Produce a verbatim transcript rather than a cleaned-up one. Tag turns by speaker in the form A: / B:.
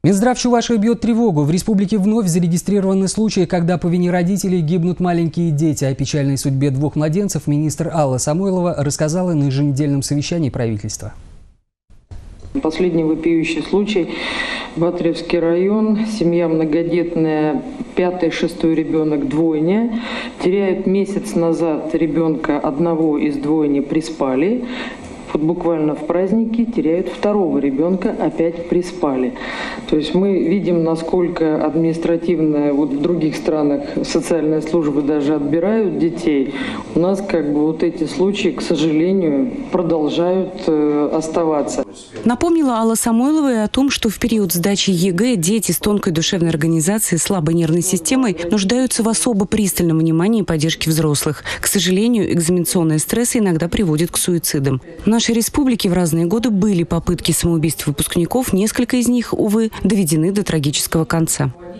A: Минздрав Чувашии бьет тревогу. В республике вновь зарегистрированы случаи, когда по вине родителей гибнут маленькие дети. О печальной судьбе двух младенцев министр Алла Самойлова рассказала на еженедельном совещании правительства.
B: Последний вопиющий случай. Батыревский район. Семья многодетная, пятый, шестой ребенок, двойня. Теряют месяц назад ребенка одного из двойни приспали. Вот буквально в праздники теряют второго ребенка, опять приспали. То есть мы видим, насколько административно вот в других странах социальные службы даже отбирают детей. У нас как бы вот эти случаи, к сожалению, продолжают э, оставаться.
C: Напомнила Алла Самойлова и о том, что в период сдачи ЕГЭ дети с тонкой душевной организацией, слабой нервной системой нуждаются в особо пристальном внимании и поддержке взрослых. К сожалению, экзаменационный стресс иногда приводит к суицидам. В нашей республике в разные годы были попытки самоубийств выпускников, несколько из них, увы, доведены до трагического конца.